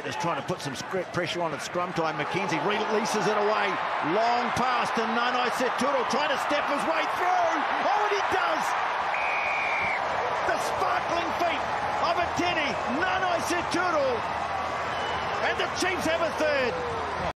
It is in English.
Just trying to put some pressure on at scrum time. McKenzie releases it away. Long pass to Nanai Seturo, trying to step his way through. Oh, and he does! The sparkling feet of Etene, Nanai Seturo. And the Cheifs have a third.